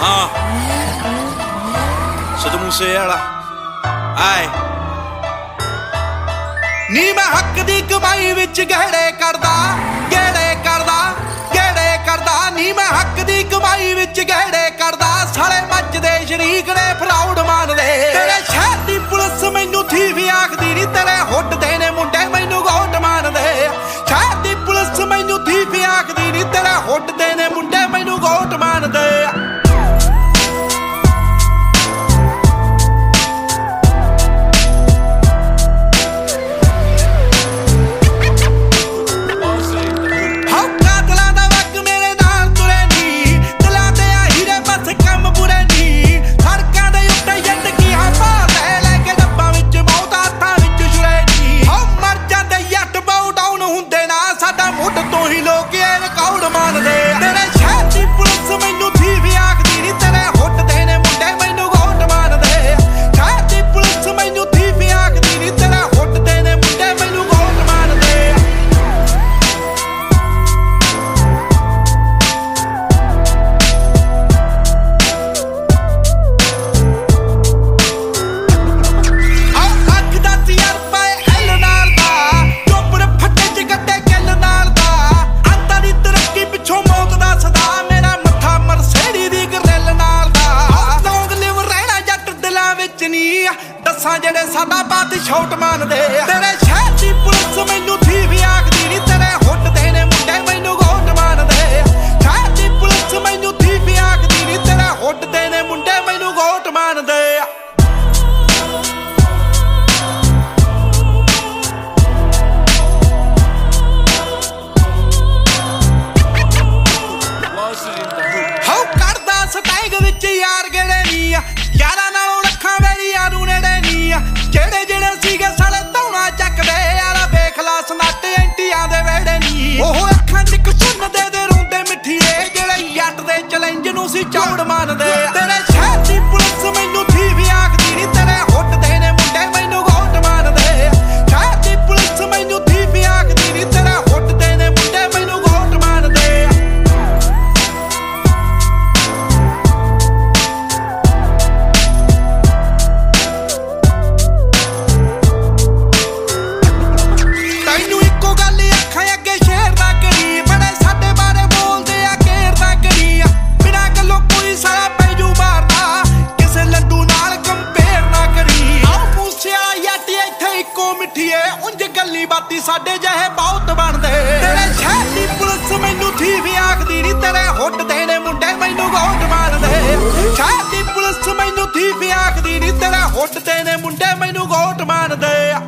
हाँ सिद्धू मूसे वाला आए नी मैं हक दी कमाई विच गहड़े करदा गेड़े करदा गेड़े करदा नी मैं हक दी कमाई विच गहड़े करदा साले मचदे शरीक ने फ्राउड मानदे तेरे शहर दी पुलिस मैनू थी भी आखदी नी तेरे हुट देने मुंडे मैनू गोट मानदे शहर दी पुलिस मैनू थी भी आखदी नी तेरे हुट देने मुंडे मैनू गोट मानदे ਜਿਹੜੇ ਸਾਡਾ ਬਾਤ ਛੋਟ ਮੰਨਦੇ ਤੇਰੇ ਸ਼ਹਿਰ ਦੀ ਪੁਲਿਸ ਮੈਨੂੰ ਥੀ ਵੀ ਆਖਦੀ ਨੀ ਤੇਰੇ ਹੁੱਟ ਦੇਣੇ ਮੁੰਡੇ ਮੈਨੂੰ ਗੋਟ ਮੰਨਦੇ ਸ਼ਹਿਰ ਦੀ ਪੁਲਿਸ ਮੈਨੂੰ ਥੀ ਵੀ ਆਖਦੀ ਨੀ ਤੇਰੇ ਹੁੱਟ ਦੇਣੇ ਮੁੰਡੇ ਮੈਨੂੰ ਗੋਟ ਮੰਨਦੇ ਹੋ ਕਰਦਾ ਸਟੈਗ ਵਿੱਚ ਯਾਰ ਗੇੜੇ ਨੀ ਯਾਰਾਂ ਨਾਲੋਂ ਰੱਖਾਂ ਵੇਲੀ ਯਾਰੂ ਨੇੜੇ ਜਿਹੜੇ ਜਿਹੜੇ ਸੀਗੇ ਸਾਲੇ ਧੌਣਾ ਚੱਕਦੇ ਯਾਰਾ ਵੇਖ ਲਾ ਸਨੱਟ ਐਂਟੀਆਂ ਦੇ ਵੇੜੇ ਨੀ ਉਹ ਅੱਖਾਂ 'ਚ ਕਸੁੰਨ ਦੇ ਰੋਂਦੇ ਮਿੱਠੀਏ ਜਿਹੜੇ ਜੱਟ ਦੇ ਚੈਲੰਜ ਨੂੰ ਸੀ ਚੌੜ ਮੰਨਦੇ ਤੇਰੇ ਸ਼ਹਿਰ ਦੀ ਪੁਲਿਸ ਮੈਨੂੰ ਥੀ ਵੀ ਆਖਦੀ ਨੀ ਤੇਰੇ ਹੁੱਟ ਦੇਣੇ ਮੁੰਡੇ ਮੈਨੂੰ ਗੋਟ ਮੰਨਦੇ ਸ਼ਹਿਰ ਦੀ ਪੁਲਿਸ ਮੈਨੂੰ ਥੀ ਵੀ ਆਖਦੀ ਨੀ ਤੇਰੇ ਹੁੱਟ ਦੇਣੇ ਮੁੰਡੇ ਮੈਨੂੰ ਗੋਟ ਮੰਨਦੇ ਬਾਤੀ ਸਾਡੇ ਜਿਹੇ ਬਹੁਤ ਬਣਦੇ ਤੇਰੇ ਸ਼ਹਿਰ ਦੀ ਪੁਲਿਸ ਮੈਨੂੰ ਥੀ ਵੀ ਆਖਦੀ ਨੀ ਤੇਰੇ ਹੁੱਟ ਦੇਣੇ ਮੁੰਡੇ ਮੈਨੂੰ ਗੋਟ ਮਾਰਦੇ ਸ਼ਹਿਰ ਦੀ ਪੁਲਿਸ ਮੈਨੂੰ ਥੀ ਵੀ ਆਖਦੀ ਨੀ ਤੇਰੇ ਹੁੱਟ ਦੇਣੇ ਮੁੰਡੇ ਮੈਨੂੰ ਗੋਟ ਮਾਰਦੇ